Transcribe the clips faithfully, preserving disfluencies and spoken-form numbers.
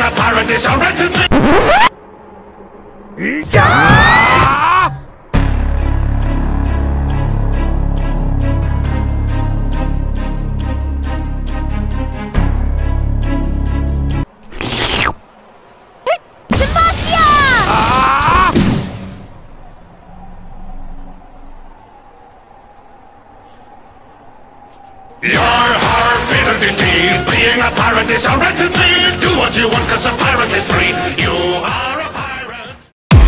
a pirate is a wretched Being a pirate is a wretched thing. Do what you want cause a pirate is free. You are a pirate.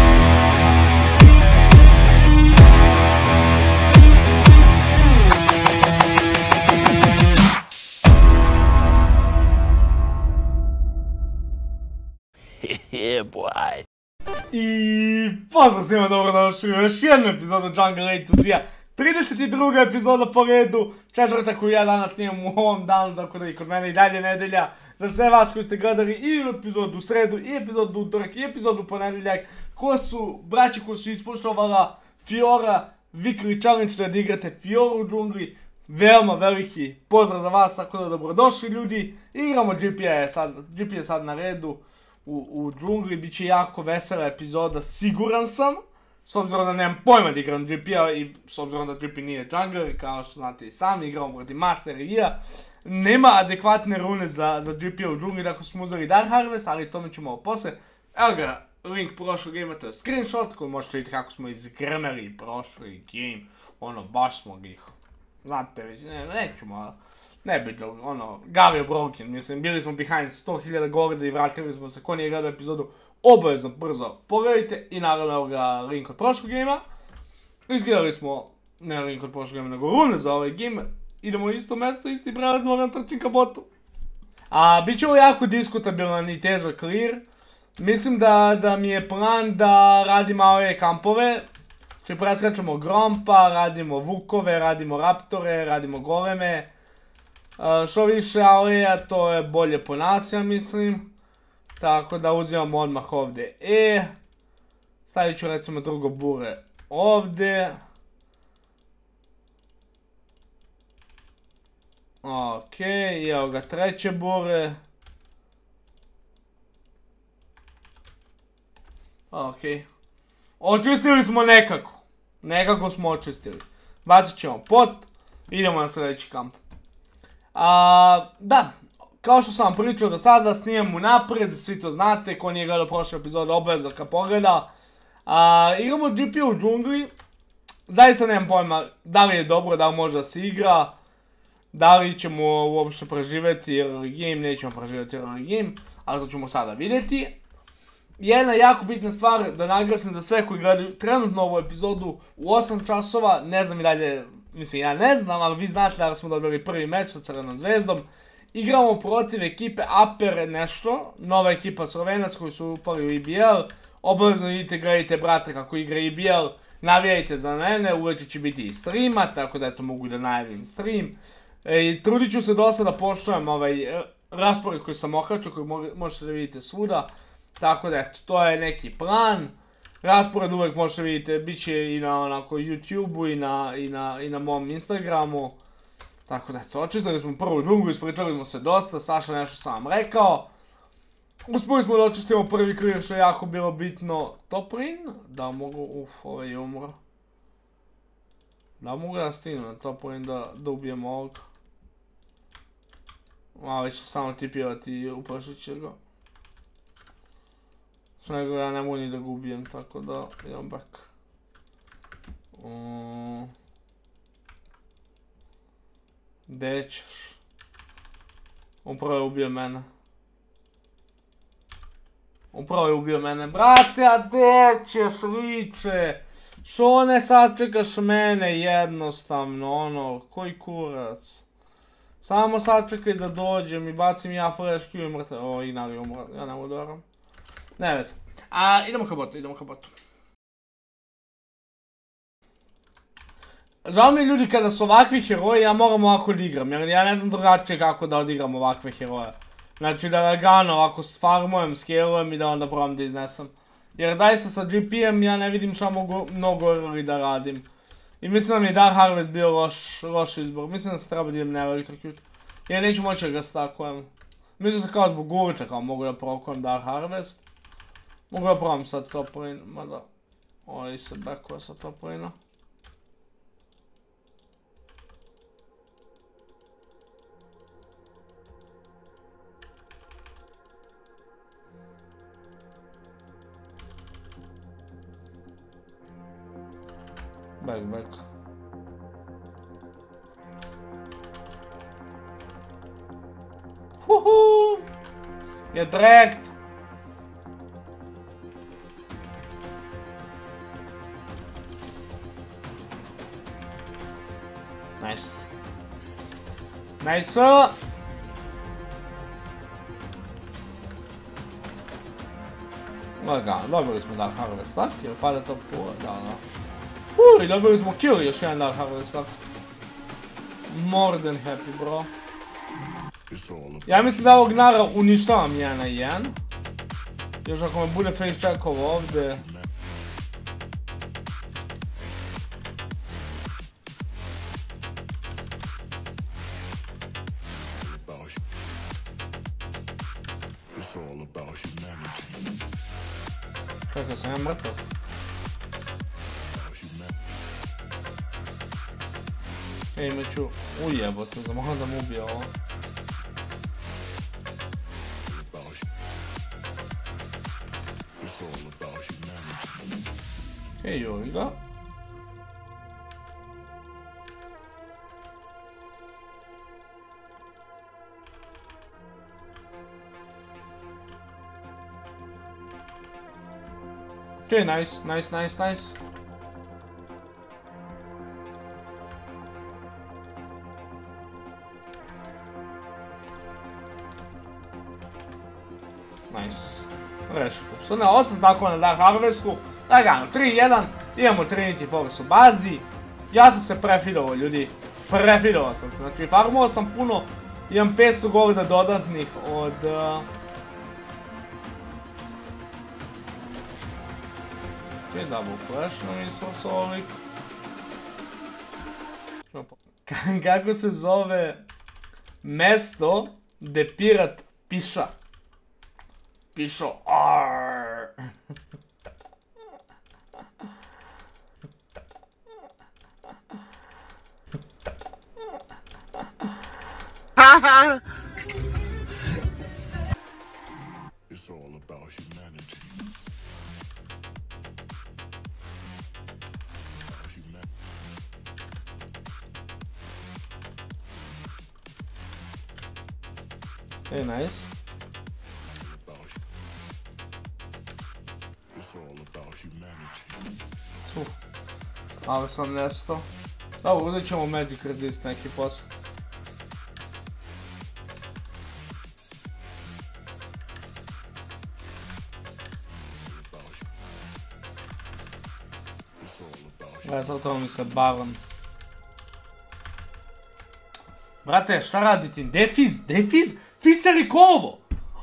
Yeah, boy. I pozdrav svima, dobrodošli u još jednu epizodu Jungle A-to-Z-a. trideset druga epizoda po redu, četvrta koju ja danas snimam u ovom danu, tako da i kod mene i dalje nedelja. Za sve vas koji ste gledali i epizodu u sredu, i epizodu u utorak, i epizodu u ponedeljak, ko su braći koji su ispoštovala Fiora Weekly Challenge da igrate Fioru u džungli, veoma veliki pozdrav za vas, tako da dobrodošli ljudi. Igramo G P je sad, G P je sad na redu u, u džungli, bit će jako vesela epizoda, siguran sam. S obzirom da nemam pojma da igram G P-a i s obzirom da G P nije jungler, kao što znate i sami, igramo protiv Master I-a. Nema adekvatne rune za, za G P-a u džungli, dakle smo uzeli Dark Harvest, ali tome ću malo posle. Evo ga, link prošlog gamea, to je screenshot koji možete vidjeti kako smo izgrmeli prošli game. Ono, baš smo ih, znate već, ne, nećemo, ne biti ono, Galio broken, mislim, bili smo behind sto hiljada golda i vratili smo se, ko nije gledao epizodu, obavezno brzo pogledajte i naravno evo ga link od prošlog gamea. Izgledali smo, ne link od prošlog gamea, nego rune za ovaj game. Idemo u isto mesto, isti prelaz, moram trčim ka botu. A bit će ovo jako diskutabilan i težak clear. Mislim da, da mi je plan da radim ove kampove. Znači preskačemo Grompa, radimo Vukove, radimo Raptore, radimo Goleme. Uh, što više A O E-a to je bolje po nas, ja mislim. Tako da uzimamo odmah ovdje E. Stavit ću recimo drugo bure ovdje. Ok, evo ga treće bure. Ok. Očistili smo nekako. Nekako smo očistili. Bacit ćemo pot. Idemo na sljedeći kamp. A, da. Kao što sam vam pričao do sada, snimam unaprijed, svi to znate, ko nije gledao prošle epizode obavezno ka pogleda. A, igramo G P u džungli, zaista nemam pojma da li je dobro, da li može da se igra, da li ćemo uopšte preživjeti early game, nećemo preživjeti early game, ali to ćemo sada vidjeti. Jedna jako bitna stvar da naglasim za sve koji gledaju trenutno ovu epizodu u osam časova, ne znam i dalje, mislim ja ne znam, ali vi znate da smo dobili prvi meč sa Crvenom zvezdom. Igramo protiv ekipe Aper nešto, nova ekipa Slovenac koji su upali u I B L. Obavezno idite, gledajte brate kako igra I B L, navijajte za mene, uveče će biti i streama, tako da eto mogu da najavim stream. E, trudit ću se dosta da poštujem ovaj raspored koji sam okačio, koji možete da vidite svuda. Tako da eto, to je neki plan. Raspored uvijek možete vidite, bit će i na onako YouTube-u i na, i, na, i na mom Instagramu. Tako da eto, očistili smo prvu džunglu, ispričali smo se dosta, Saša nešto sam vam rekao. Uspili smo da očistimo prvi clear što je jako bilo bitno. Toprin? Da mogu, uff, ovaj je umro. Da mogu da stignu na Toprin da, da ubijemo ovog. A, već će samo tipirati i uprašit će ga. Što nego ja ne mogu ni da ga ubijem, tako da idem back. Um, Gdje ćeš? Upravo je ubio mene. Upravo je ubio mene. Brate, a gdje ćeš, liče? Što ne sačekaš mene jednostavno, ono, koji kurac? Samo sačekaj da dođem i bacim ja flash Q i mrte. O, Inar je umro, ja ne mogu da varam. Ne veze. A, idemo ka botu, idemo ka botu. Žao mi ljudi kada su ovakvi heroji, ja moram ovako da igram, jer ja ne znam drugačije kako da odigram ovakve heroje. Znači da lagano ovako sfarmujem, scalujem i da onda probam da iznesem. Jer zaista sa G P-em ja ne vidim šta mogu mnogo early da radim. I mislim da mi je Dark Harvest bio loš, loš izbor, mislim da se treba da idem na Electrocute. Jer neću moći da ga stakujem. Mislim se kao zbog uliča kao mogu da prokujem Dark Harvest. Mogu da probam sad Toplin, mada... Ovaj se backuje sa Toplina. Back, back. Huhu! Get wrecked! Nice. Nice! Lagano, dobili smo Dark Harvest tak, jer pada top pola, da, da. Uj, dobili smo kill, još jedan Dark Harvest tak. More than happy, bro. Ja mislim da ovog nara uništavam jedan na jedan. Još ako me bude face checkov ovdje. Čekaj, sam ja mrtav. Ej, me ću ujebote, zamoram da mu ubije ovo. Ej, joj ga. Okay, nice, nice, nice, nice. Nice. Rešito. Sad na osam znakova na Dark Harvestu. Lagano, tri jedan. Imamo Trinity Force u bazi. Ja sam se prefidovao, ljudi. Prefidovao sam se. Znači, farmovao sam puno. Imam petsto golda dodatnih od... Uh... Ok, double flash na isforsovik. Kako se zove mesto gde pirat piša? Pišo arrrr. Haha! It's all about humanity. Hey, nice. Uh, ali sam nesto. Dobro, uzet ćemo Magic Resist neki posao. Gledaj, sad to mi se Baron. Brate, šta radi ti? Gdje je Fizz? Gdje je Fizz? Fizz se rikovo!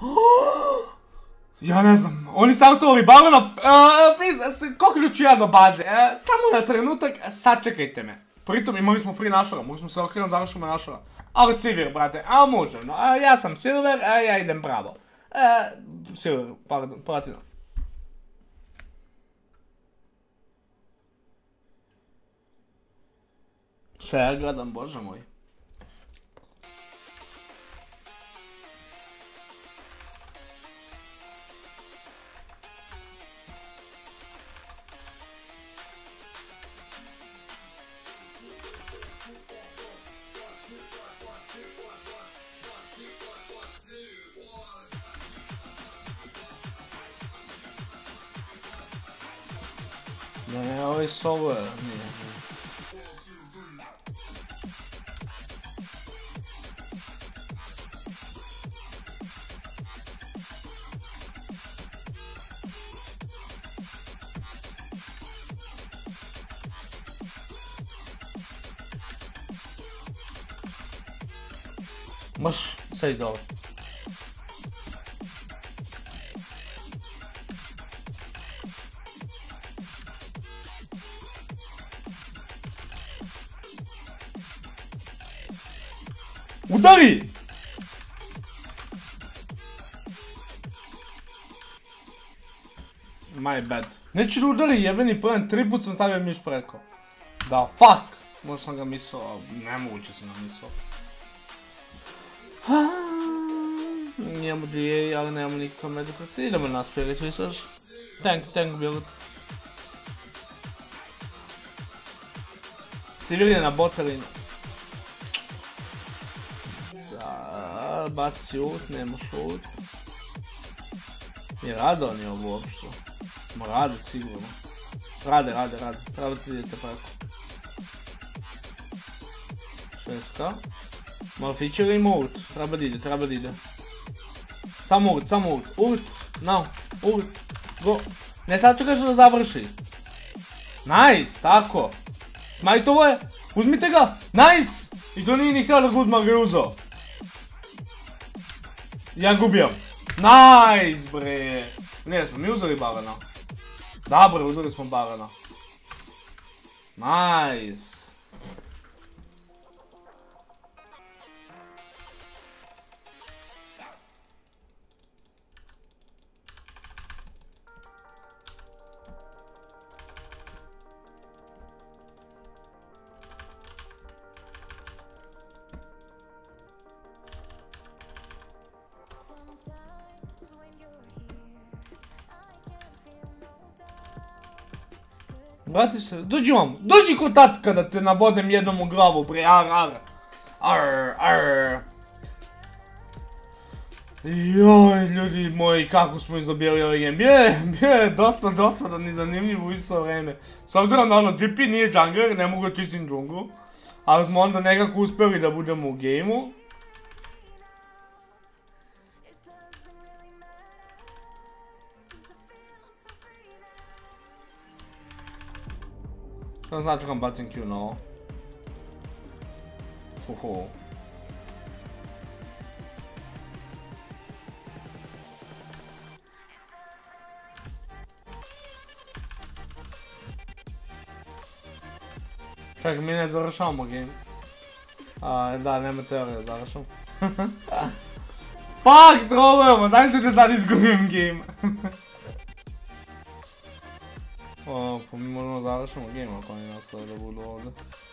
Ja ne znam, oni startovali Barona, Fizz, koliko ključu ja do baze? Samo na trenutak, sačekajte me. Pritom imali smo free našora, mogli smo se okrenuti završimo našora. Ali Silver, brate, a možemo, ja sam Silver, a ja idem bravo. Silver, pardon, platina. Šta ja gledam, bože moj. Ne, ovo je solo, nije. Možeš, sad i dobro. Udari! My bad. Neće da udari jebeni plan, tri put sam stavio miš preko. Da, fuck! Možda sam ga mislio, ali nemoguće sam ga mislio. Nijemo dvije, ali nemamo nikakav medikos. Idemo na spirit research. Tank, tank build. Sivir je na botelinu. Da, baci ult, nemaš ult. I rade oni ovo uopšte. Ma rade sigurno. Rade, rade, rade. Treba da vidite preko. Šeska. Maleficer ima ult. Treba da ide, treba da ide. Samo ult, samo ult. Ult. Now. Ult. Go. Ne, sad ću kažem da završi. Nice, tako. Smajte ovo je. Uzmite ga. Nice. I to nije ni htio da Guzman ga je uzao. Ja gubijam. Nice, bre. Ne, smo mi uzeli Barana. Da, bre, uzeli smo Barana. Nice. Vrati se, dođi vam, dođi ko tatka da te nabodem jednom u glavu, bre, ar, ar. Ar, ar. Joj, ljudi moji, kako smo izobijeli ovaj game. Bio je, bio je dosta dosadan i zanimljiv u isto vreme. S obzirom da ono, G P nije jungler, ne mogu čistim džunglu. Ali smo onda nekako uspjeli da budemo u gameu. Što znači kam bacim Q na ovo? Hoho. Čak, mi ne završavamo game. A, da, nema teorije, završam. Fuck, trollujemo, daj se da sad izgubim game. O, pa mi možemo završamo game ako oni nastave da budu ovdje.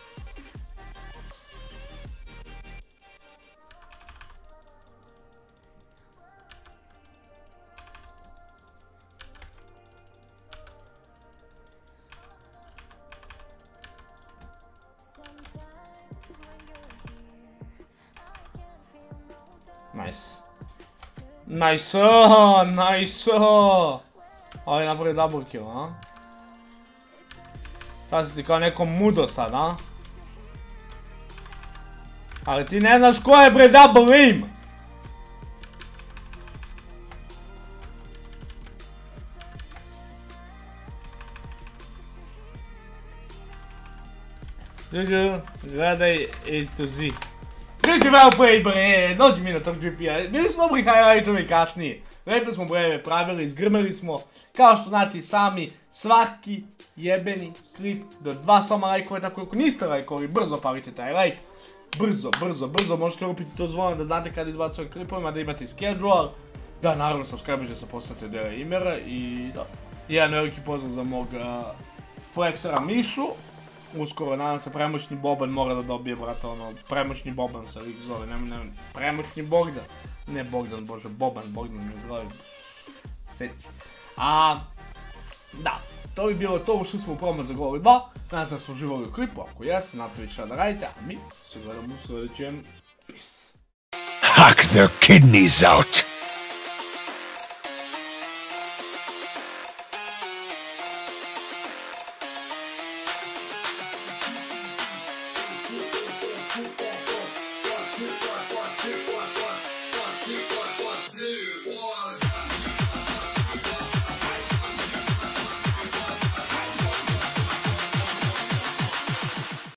Nice. Nice, nice. Ovo je napravio double kill, a? Šta si ti kao neko mudo sad, a? Ali ti ne znaš ko je bre double aim! Juju, gledaj A to Z. Veliki well play bre, dođi mi na tog G P-a, bili su dobri highlightovi kasnije. Lepo smo breve pravili, izgrmeli smo. Kao što znate sami, svaki jebeni klip do dva soma lajkova, tako ako niste lajkovi, brzo palite taj lajk. Brzo, brzo, brzo možete upiti to zvono da znate kada izbacuje klipovima, da imate schedule. Da, naravno, subscribe se postate dele imera i da. Jedan veliki pozdrav za mog flexera Mišu. Uskoro, nadam se, premoćni Boban mora da dobije, brate, ono, premoćni Boban se lik zove, ne, ne, premoćni Bogdan. Ne Bogdan, bože, Boban, Bogdan mi je glavi. Seci. A, da, to bi bilo to, ušli smo u promo za Glory dva. Nadam se da smo uživali u klipu, ako jeste, znate vi šta da radite, a mi se gledamo u sljedećem. Peace. Hack their kidneys out.